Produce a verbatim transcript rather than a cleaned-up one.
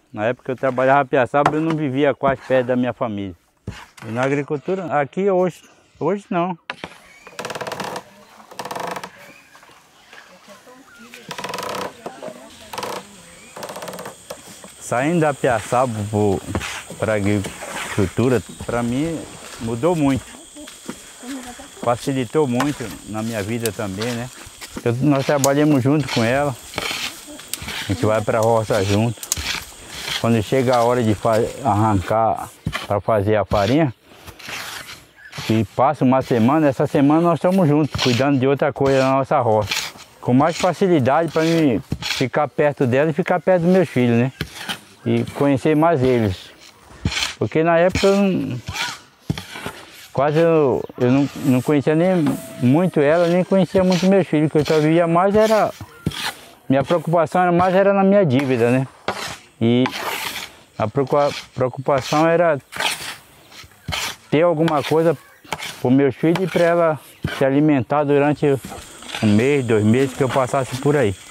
Na época que eu trabalhava em Piaçaba, eu não vivia quase perto da minha família. E na agricultura, aqui hoje, hoje não. Saindo da Piaçaba para a agricultura, para mim mudou muito. Facilitou muito na minha vida também, né? Eu, nós trabalhamos junto com ela. A gente vai para a roça junto. Quando chega a hora de arrancar para fazer a farinha, e passa uma semana, essa semana nós estamos juntos, cuidando de outra coisa na nossa roça. Com mais facilidade para mim ficar perto dela e ficar perto dos meus filhos, né? E conhecer mais eles. Porque na época eu não, quase eu, eu não, não conhecia nem muito ela, nem conhecia muito meus filhos, que eu só vivia mais era... Minha preocupação era mais era na minha dívida, né? E a preocupação era ter alguma coisa para os meus filhos e para ela se alimentar durante um mês, dois meses que eu passasse por aí.